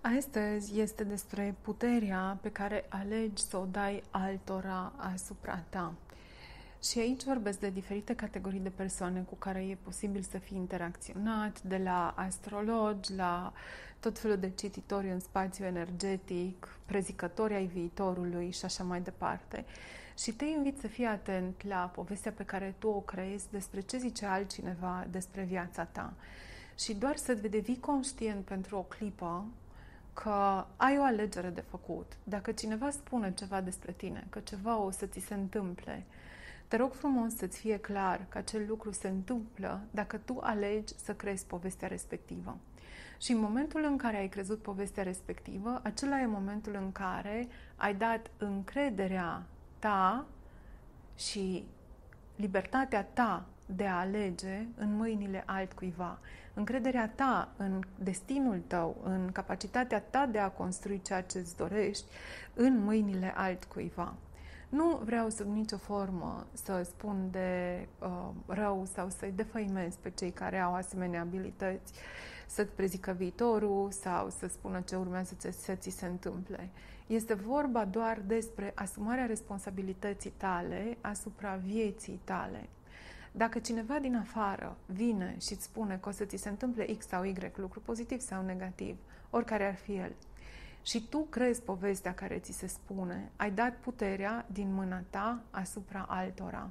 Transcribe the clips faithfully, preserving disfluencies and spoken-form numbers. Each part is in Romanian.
Astăzi este despre puterea pe care alegi să o dai altora asupra ta. Și aici vorbesc de diferite categorii de persoane cu care e posibil să fii interacționat, de la astrologi, la tot felul de cititori în spațiu energetic, prezicători ai viitorului și așa mai departe. Și te invit să fii atent la povestea pe care tu o creezi despre ce zice altcineva despre viața ta. Și doar să devii conștient pentru o clipă că ai o alegere de făcut. Dacă cineva spune ceva despre tine, că ceva o să ți se întâmple, te rog frumos să-ți fie clar că acel lucru se întâmplă dacă tu alegi să crezi povestea respectivă. Și în momentul în care ai crezut povestea respectivă, acela e momentul în care ai dat încrederea ta și libertatea ta de a alege în mâinile altcuiva. Încrederea ta în destinul tău, în capacitatea ta de a construi ceea ce îți dorești, în mâinile altcuiva. Nu vreau sub nicio formă să spun de uh, rău sau să-i defăimez pe cei care au asemenea abilități, să-ți prezică viitorul sau să spună ce urmează să ți se întâmple. Este vorba doar despre asumarea responsabilității tale asupra vieții tale. Dacă cineva din afară vine și îți spune că o să ți se întâmple X sau Y, lucru pozitiv sau negativ, oricare ar fi el, și tu crezi povestea care ți se spune, ai dat puterea din mâna ta asupra altora,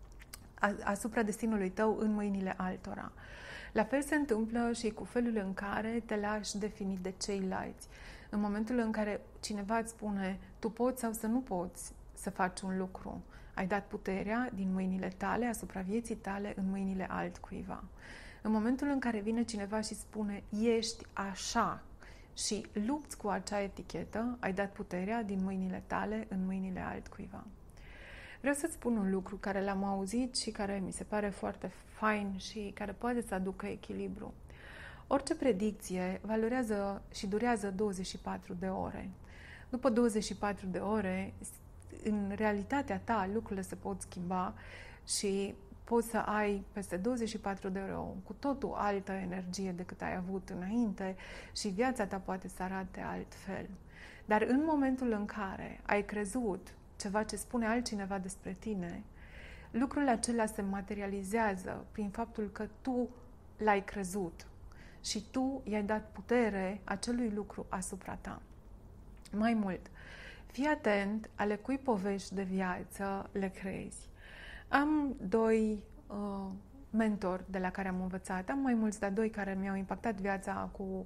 asupra destinului tău în mâinile altora. La fel se întâmplă și cu felul în care te lași definit de ceilalți. În momentul în care cineva îți spune tu poți sau să nu poți să faci un lucru, ai dat puterea din mâinile tale asupra vieții tale în mâinile altcuiva. În momentul în care vine cineva și spune ești așa și lupți cu acea etichetă, ai dat puterea din mâinile tale în mâinile altcuiva. Vreau să-ți spun un lucru care l-am auzit și care mi se pare foarte fain și care poate să aducă echilibru. Orice predicție valorează și durează douăzeci și patru de ore. După douăzeci și patru de ore, în realitatea ta, lucrurile se pot schimba și poți să ai peste douăzeci și patru de ore o cu totul altă energie decât ai avut înainte și viața ta poate să arate altfel. Dar în momentul în care ai crezut ceva ce spune altcineva despre tine, lucrul acela se materializează prin faptul că tu l-ai crezut și tu i-ai dat putere acelui lucru asupra ta. Mai mult, fii atent ale cui povești de viață le crezi. Am doi uh, mentori de la care am învățat. Am mai mulți, dar doi care mi-au impactat viața cu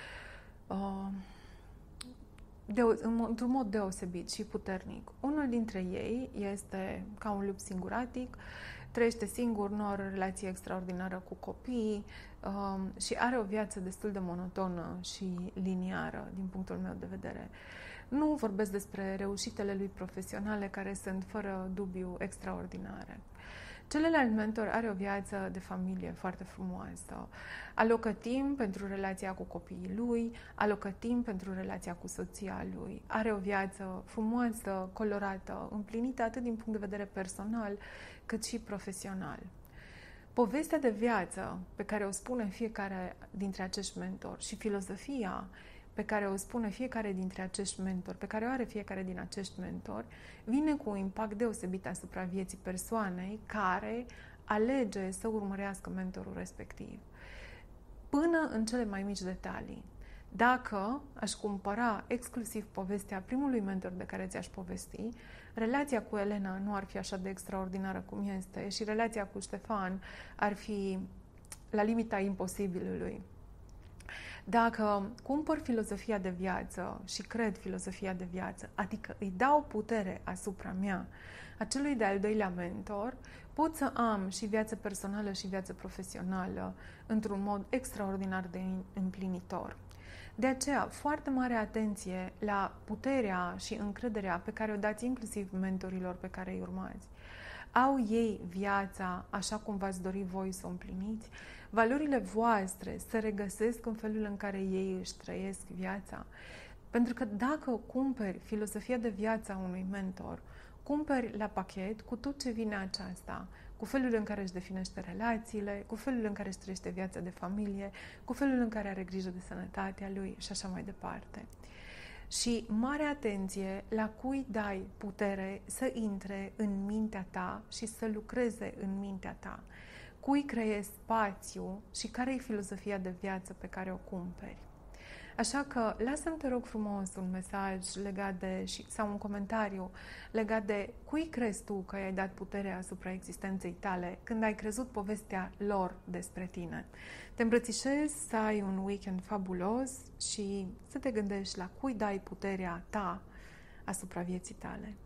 uh, deo- într-un mod deosebit și puternic. Unul dintre ei este ca un lup singuratic, trăiește singur, nu are o relație extraordinară cu copiii uh, și are o viață destul de monotonă și liniară din punctul meu de vedere. Nu vorbesc despre reușitele lui profesionale care sunt fără dubiu extraordinare. Celălalt mentor are o viață de familie foarte frumoasă. Alocă timp pentru relația cu copiii lui, alocă timp pentru relația cu soția lui. Are o viață frumoasă, colorată, împlinită atât din punct de vedere personal cât și profesional. Povestea de viață pe care o spune fiecare dintre acești mentori și filozofia pe care o spune fiecare dintre acești mentori, pe care o are fiecare din acești mentori, vine cu un impact deosebit asupra vieții persoanei care alege să urmărească mentorul respectiv. Până în cele mai mici detalii. Dacă aș cumpăra exclusiv povestea primului mentor de care ți-aș povesti, relația cu Elena nu ar fi așa de extraordinară cum este și relația cu Ștefan ar fi la limita imposibilului. Dacă cumpăr filozofia de viață și cred filozofia de viață, adică îi dau putere asupra mea, acelui de-al doilea mentor, pot să am și viață personală și viață profesională într-un mod extraordinar de împlinitor. De aceea, foarte mare atenție la puterea și încrederea pe care o dați inclusiv mentorilor pe care îi urmați. Au ei viața așa cum v-ați dori voi să o împliniți? Valorile voastre se regăsesc în felul în care ei își trăiesc viața? Pentru că dacă cumperi filozofia de viață a unui mentor, cumperi la pachet cu tot ce vine aceasta, cu felul în care își definește relațiile, cu felul în care își trăiește viața de familie, cu felul în care are grijă de sănătatea lui și așa mai departe. Și mare atenție la cui dai putere să intre în mintea ta și să lucreze în mintea ta. Cui creezi spațiu și care e filozofia de viață pe care o cumperi. Așa că lasă-mi, te rog frumos, un mesaj legat de, sau un comentariu legat de cui crezi tu că i-ai dat puterea asupra existenței tale când ai crezut povestea lor despre tine. Te îmbrățișez, să ai un weekend fabulos și să te gândești la cui dai puterea ta asupra vieții tale.